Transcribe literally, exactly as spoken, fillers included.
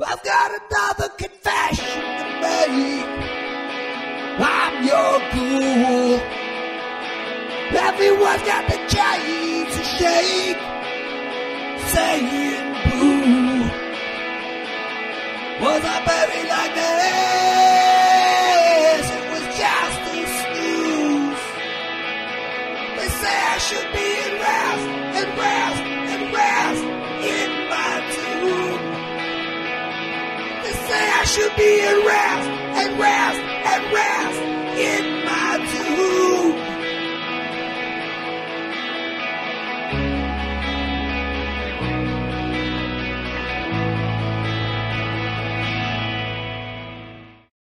I've got another confession to make. I'm your ghoul. Everyone's got the chains to shake, saying boo. Was I buried like this? It was just a snooze. They say I should be in rest, and rest, and rest in my tomb. They say I should be in rest.